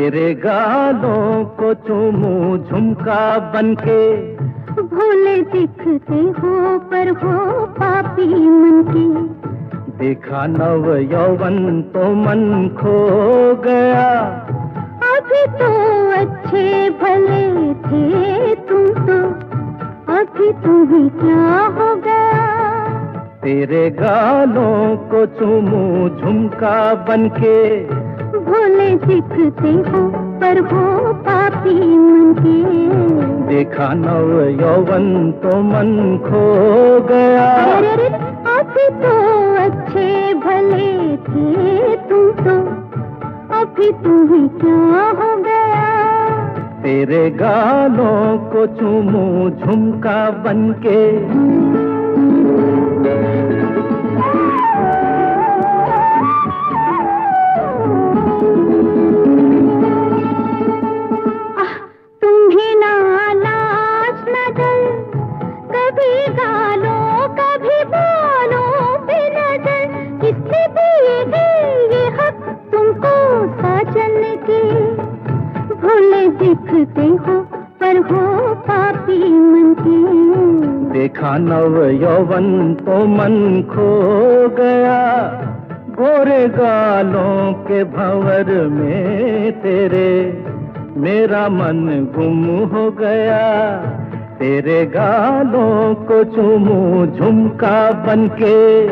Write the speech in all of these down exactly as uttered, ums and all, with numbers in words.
तेरे गालों को चूमूं झुमका बनके, भोले दिखते हो पर हो पापी मन के। देखा नव यौवन तो मन खो गया, अभी तो अच्छे भले थे तुम तो, अभी तुम्हें क्या हो गया। तेरे गालों को चूमूं झुमका बनके, भोले दिखते हो पर हो पापी मन के। देखा नव यौवन तो मन खो गया, अरे अभी तो अच्छे भले थे तुम तो, अभी तुम्हें क्या हो गया। तेरे गालों को चूमूं झुमका बनके। तुम्हें ना लाज न डर, कभी गालों कभी बालों पे नजर, किससे देंगे ये हक तुमको साजन के। भोले दिखते हो पर हो पापी मन के। देखा नव यौवन तो मन खो गया, गोरे गालों के भंवर में तेरे मेरा मन गुम हो गया। तेरे गालों को चूमूं झुमका बनके,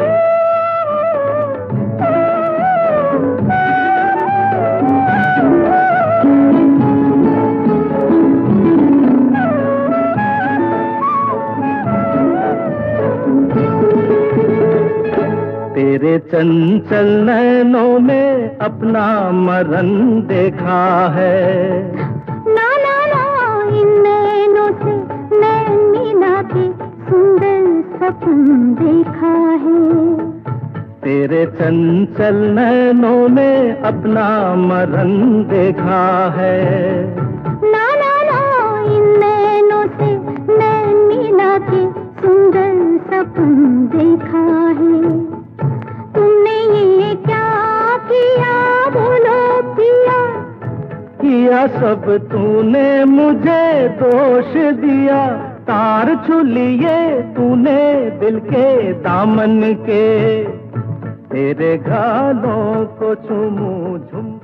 तेरे चंचल नैनों में अपना मरण देखा है। ना ना ना इन नैनों से नैन मिला के सुंदर सपन देखा है। तेरे चंचल नैनों में अपना मरण देखा है। ना ना ना इन नैनों से नैन मिला के सुंदर सपन देखा है। तुमने ये क्या किया बोलो पिया, किया सब तूने मुझे दोष दिया। तार छू लिए तूने दिल के दामन के, तेरे गालों को चूमूं झुम